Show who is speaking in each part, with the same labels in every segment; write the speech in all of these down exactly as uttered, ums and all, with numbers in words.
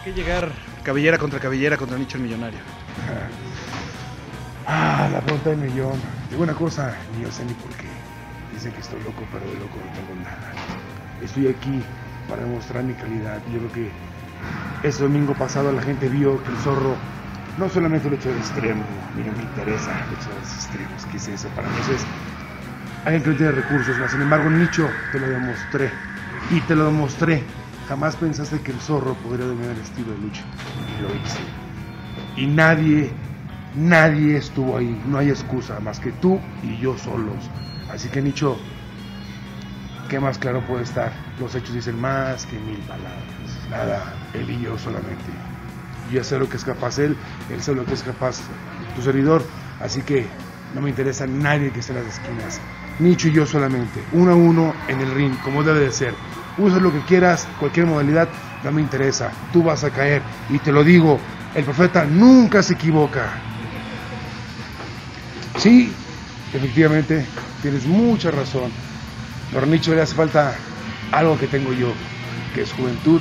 Speaker 1: qué llegar cabellera contra cabellera contra Nicho el Millonario?
Speaker 2: Ah, la pregunta del millón. Digo una cosa, ni yo sé ni por qué. Dicen que estoy loco, pero de loco no tengo nada. Estoy aquí para demostrar mi calidad. Yo creo que ese domingo pasado la gente vio que el Zorro no solamente lo echó de extremo, a mí no me interesa el hecho de los extremos. ¿Qué es eso? Para mí eso es alguien que no tiene recursos. Más sin embargo, Nicho, te lo demostré. Y te lo demostré. Jamás pensaste que el Zorro podría dominar el estilo de lucha. Y lo hice. Y nadie, nadie estuvo ahí. No hay excusa más que tú y yo solos. Así que, Nicho, ¿qué más claro puede estar? Los hechos dicen más que mil palabras. Nada, él y yo solamente. Yo ya sé lo que es capaz él, él sabe lo que es capaz tu servidor. Así que no me interesa nadie que esté en las esquinas. Nicho y yo solamente, uno a uno en el ring, como debe de ser. Usa lo que quieras, cualquier modalidad, no me interesa. Tú vas a caer, y te lo digo, el profeta nunca se equivoca. Sí, efectivamente, tienes mucha razón. Pero a Nicho le hace falta algo que tengo yo, que es juventud.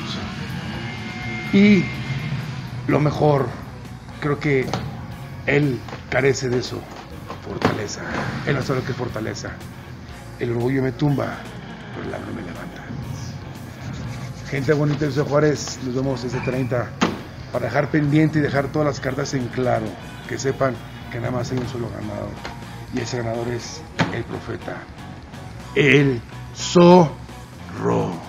Speaker 2: Y lo mejor, creo que él carece de eso, fortaleza. Él no sabe lo que es fortaleza. El orgullo me tumba, pero el hambre me levanta. Gente bonita de Ciudad Juárez, nos vemos este treinta para dejar pendiente y dejar todas las cartas en claro. Que sepan que nada más hay un solo ganador. Y ese ganador es el profeta. El Zorro.